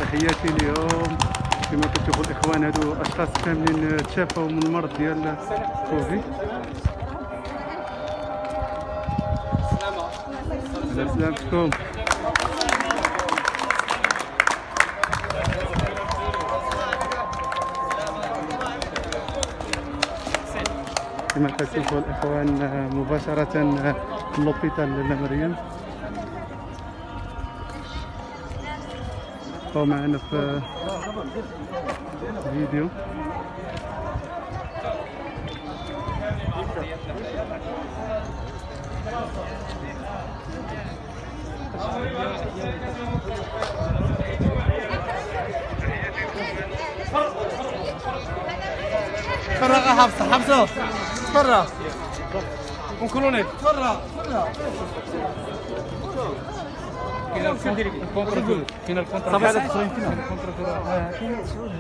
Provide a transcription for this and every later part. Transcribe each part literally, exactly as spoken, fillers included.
تحياتي لهم. كما كتشوفوا الاخوان هادو اشخاص كاملين تشافوا من المرض ديال كوفيد. على سلامتكم. كما كتشوفوا الاخوان مباشره من لوبيتال لاله مريم، بقاو معنا في الفيديو. تفرغ حفصة حفصة تفرغ ونكونونيك تفرغ تفرغ كاين الكونتر كاين الكونتر صافي هذا تصوين فينا الكونتر كاين سعود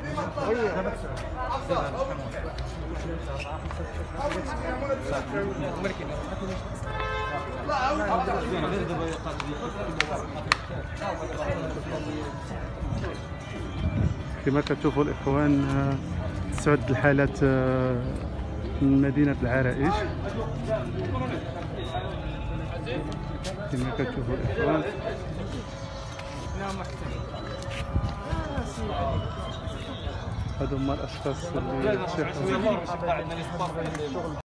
كما كتشوفوا الاخوان تسعد الحالات من مدينه العرائش. كما كتشوفوا الاخوان هادو هما الاشخاص اللي تشافوا.